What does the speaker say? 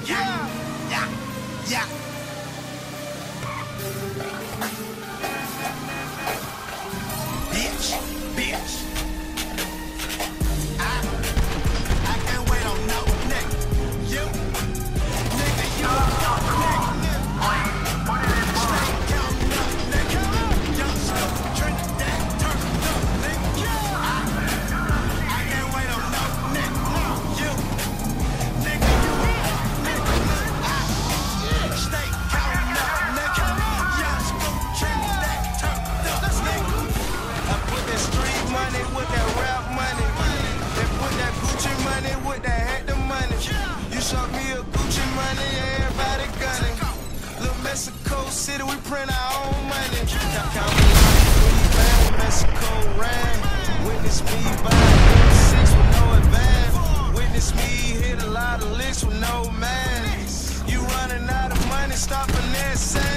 Yeah, yeah, yeah. Bitch, bitch. I can't wait on no nigga. You, nigga, you nigga. Stay counting up, nigga. Young stuff, Trinidad, turned up, nigga. I can't wait on no nigga. You, nigga, you nigga. Stay counting up, nigga. Young stuff, Trinidad, turned up, nigga. I put that street money with that rap money. They put that Gucci money with that Hector money. You showed me a Gucci money, everybody gunning. Little Mexico City, we print our own money. Count me when you bang with Mexico ran. Witness me buy 6 with no advance. Witness me hit a lot of licks with no man. You running out of money, stopping there,